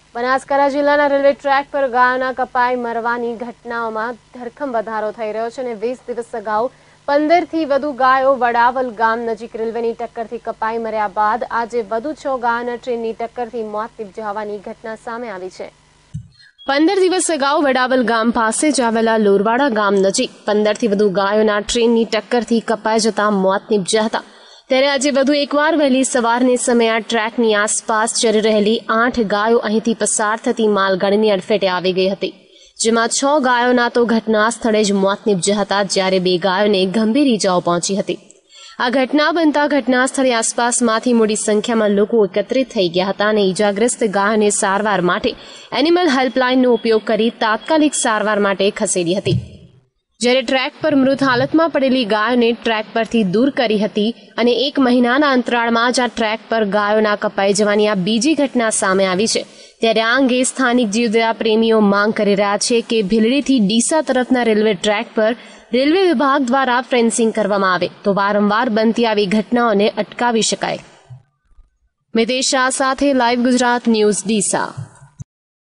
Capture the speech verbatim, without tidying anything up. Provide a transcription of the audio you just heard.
બનાસકાંઠા જિલ્લાના railway track પર ગાયોના કપાઈ મરવાની ઘટનાઓમાં ધરખમ વધારો થઈ રહ્યો છે અને વીસ દિવસ અગાઉ પંદર થી વધુ ગાયો વડાવલ ગામ નજીક રેલવેની ટક્કરથી કપાઈ મર્યા બાદ આજે વધુ છ ગાયોના ટ્રેનની ટક્કરથી મોત નિપજવાની ઘટના સામે આવી છે। પંદર દિવસ અગાઉ વડાવલ ગામ પાસે જ આવેલા લોરવાડા ગામ નજીક પંદરથી વધુ ગાયોના ટ્રેનની ટક્કરથી કપાઈ જતા મોત નિપજ્યા હતા। ત્યારે આજે વધુ એકવાર વહેલી સવારની સમયે આ ટ્રેકની આસપાસ ચરી રહેલી આઠ ગાયો અહીંથી પસાર થતી માલગાડીની અડફેટે આવી ગઈ હતી, જેમાં છ ગાયોના તો ઘટના સ્થળે જ મોત નિપજ્યા હતા, જ્યારે બે ગાયોને ગંભીર ઇજાઓ પહોંચી હતી। આ ઘટના બનતા ઘટના સ્થળે આસપાસમાંથી મોટી સંખ્યામાં લોકો એકત્રિત થઈ ગયા હતા અને ઇજાગ્રસ્ત ગાયોને સારવાર માટે એનિમલ હેલ્પલાઇનનો ઉપયોગ કરી તાત્કાલિક સારવાર માટે ખસેડી હતી, જ્યારે ટ્રેક પર મૃત હાલતમાં પડેલી ગાયોને ટ્રેક પરથી દૂર કરી હતી અને એક મહિનાના અંતરાળમાં જ આ ટ્રેક પર ગાયોના કપાઈ જવાની આ બીજી ઘટના સામે આવી છે। ત્યારે આ અંગે સ્થાનિક જીવદયા પ્રેમીઓ માંગ કરી રહ્યા છે કે ભીલડીથી ડીસા તરફના રેલવે ટ્રેક પર રેલવે વિભાગ દ્વારા ફેન્સિંગ કરવામાં આવે તો વારંવાર બનતી આવી ઘટનાઓને અટકાવી શકાય। મિતેશ શાહ સાથે લાઈવ ગુજરાત ન્યૂઝ ડીસા।